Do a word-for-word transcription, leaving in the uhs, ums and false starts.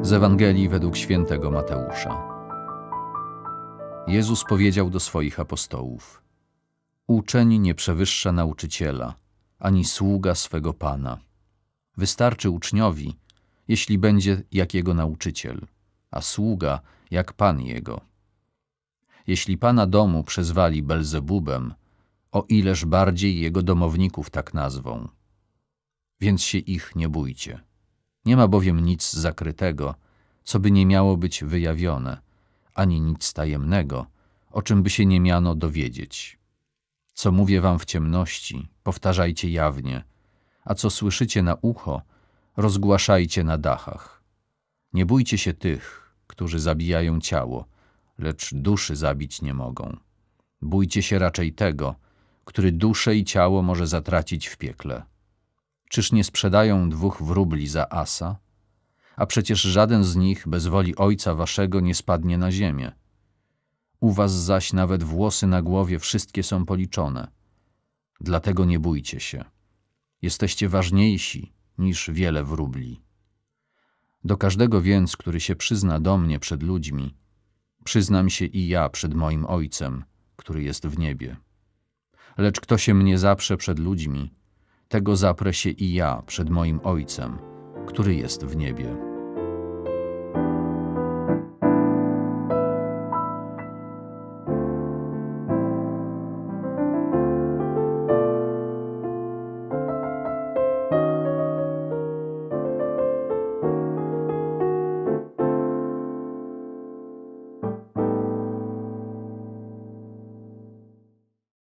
Z Ewangelii według świętego Mateusza. Jezus powiedział do swoich apostołów: Uczeń nie przewyższa nauczyciela, ani sługa swego Pana. Wystarczy uczniowi, jeśli będzie jak jego nauczyciel, a sługa jak Pan jego. Jeśli Pana domu przezwali Belzebubem, o ileż bardziej jego domowników tak nazwą. Więc się ich nie bójcie. Nie ma bowiem nic zakrytego, co by nie miało być wyjawione, ani nic tajemnego, o czym by się nie miano dowiedzieć. Co mówię wam w ciemności, powtarzajcie jawnie, a co słyszycie na ucho, rozgłaszajcie na dachach. Nie bójcie się tych, którzy zabijają ciało, lecz duszy zabić nie mogą. Bójcie się raczej tego, który duszę i ciało może zatracić w piekle. Czyż nie sprzedają dwóch wróbli za asa? A przecież żaden z nich bez woli Ojca waszego nie spadnie na ziemię. U was zaś nawet włosy na głowie wszystkie są policzone. Dlatego nie bójcie się. Jesteście ważniejsi niż wiele wróbli. Do każdego więc, który się przyzna do mnie przed ludźmi, przyznam się i ja przed moim Ojcem, który jest w niebie. Lecz kto się mnie zaprze przed ludźmi, tego zaprę się i ja przed moim Ojcem, który jest w niebie.